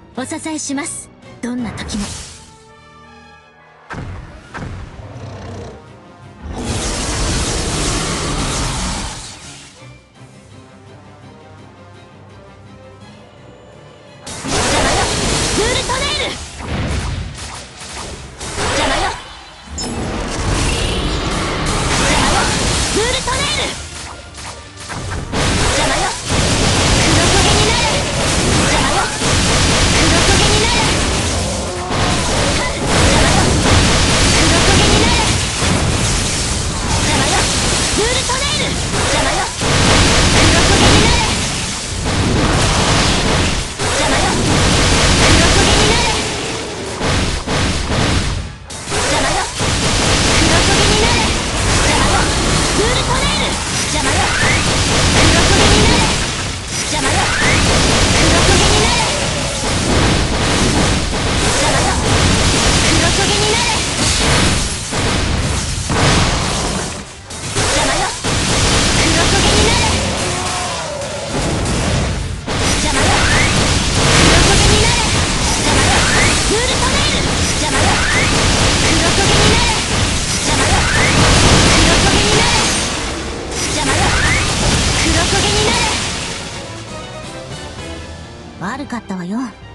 お支えします。どんな時も。クールトネイル。邪魔よ。邪魔よ。クールトネイル。邪魔よ。黒焦げになる。邪魔よ。黒焦げになる。邪魔よ。黒焦げになる。邪魔よ。クールトネイル。邪魔よ。黒焦げになる。邪魔よ。黒焦げになる。邪魔よ。黒焦げになる。邪魔よ。クールトネイル。邪魔よ。黒焦げになる。邪魔よ。黒焦げになる。邪魔よ。黒焦げになる。邪魔よ。黒焦げになる。邪魔よ。黒焦げになる。邪魔よ。クールトネイル。邪魔よ。黒焦げになる。邪魔よ。黒焦げになる。邪魔よ。黒焦げになる。悪かったわよ。